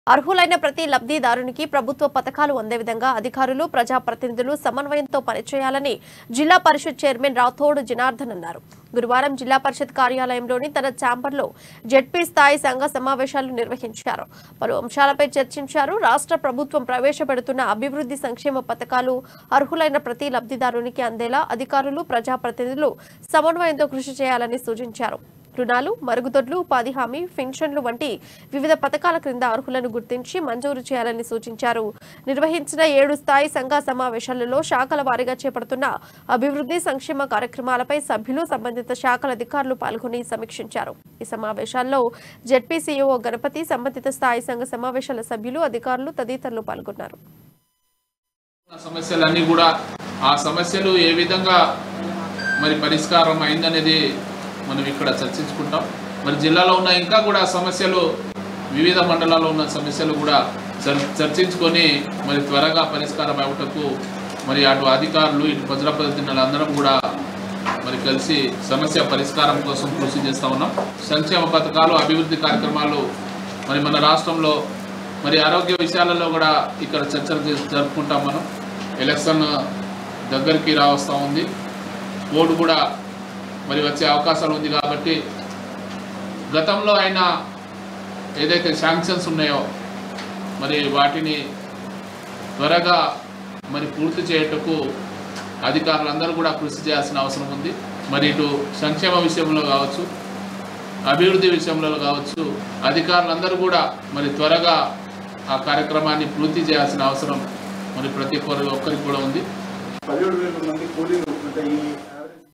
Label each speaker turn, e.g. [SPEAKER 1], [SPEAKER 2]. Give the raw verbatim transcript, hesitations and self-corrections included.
[SPEAKER 1] అర్హులైన ప్రతి లబ్ధిదారునికి ప్రభుత్వ పథకాలు అందే విధంగా అధికారులు ప్రజాప్రతినిధులు సమన్వయంతో పనిచేయాలని జిల్లా పరిషత్ చైర్మన్ రాథోడ్ జనార్దన్ అన్నారు. గురువారం జిల్లా పరిషత్ కార్యాలయంలోని తన ఛాంబర్లో జెడ్పీ స్థాయి సంఘ సమావేశాలు నిర్వహించారు. పలు అంశాలపై చర్చించారు. రాష్ట్ర ప్రభుత్వం ప్రవేశపెడుతున్న అభివృద్ధి సంక్షేమ పథకాలు అర్హులైన ప్రతి లబ్ధిదారునికి అందేలా అధికారులు ప్రజాప్రతినిధులు సమన్వయంతో కృషి చేయాలని సూచించారు. రుణాలు, మరుగుదొడ్లు, ఉపాధి హామీ, పెన్షన్లు వంటి వివిధ పథకాల క్రింద అర్హులను గుర్తించి మంజూరు చేయాలని సూచించారు. నిర్వహించిన ఏడు స్థాయి సంఘ సమావేశాలలో శాఖల వారీగా చేపడుతున్న అభివృద్ధి సంక్షేమ కార్యక్రమాలపై సభ్యులు, సంబంధిత శాఖల అధికారులు పాల్గొని సమీక్షించారు. ఈ సమావేశాల్లో జెడ్పీ సీఈఓ గణపతి, సంబంధిత స్థాయి సంఘ సమావేశాల సభ్యులు, అధికారులు తదితరులు పాల్గొన్నారు.
[SPEAKER 2] సమస్యలన్నీ కూడా ఆ సమస్యలు ఏ విధంగా మరి పరిష్కారం అయిందనేది మనం ఇక్కడ చర్చించుకుంటాం. మరి జిల్లాలో ఉన్న ఇంకా కూడా సమస్యలు, వివిధ మండలాల్లో ఉన్న సమస్యలు కూడా చర్చించుకొని మరి త్వరగా పరిష్కారం అవ్వటకు మరి అటు అధికారులు ఇటు ప్రజాప్రతినిధులు అందరం కూడా మరి కలిసి సమస్య పరిష్కారం కోసం కృషి చేస్తూ ఉన్నాం. సంక్షేమ పథకాలు, అభివృద్ధి కార్యక్రమాలు మరి మన రాష్ట్రంలో మరి ఆరోగ్య విషయాలలో కూడా ఇక్కడ చర్చలు జరుపుకుంటాం. మనం ఎలక్షన్ దగ్గరికి రావస్తూ ఉంది, ఓటు కూడా మరి వచ్చే అవకాశాలు ఉంది. కాబట్టి గతంలో అయిన ఏదైతే శాంక్షన్స్ ఉన్నాయో మరి వాటిని త్వరగా మరి పూర్తి చేయటకు అధికారులందరూ కూడా కృషి చేయాల్సిన అవసరం ఉంది. మరి ఇటు సంక్షేమ విషయంలో కావచ్చు, అభివృద్ధి విషయంలో కావచ్చు, అధికారులందరూ కూడా మరి త్వరగా ఆ కార్యక్రమాన్ని పూర్తి చేయాల్సిన అవసరం మరి ప్రతి ఒక్కరికి కూడా ఉంది.
[SPEAKER 3] పదిహేడు వేల మంది కూలీలు అంటే ఈ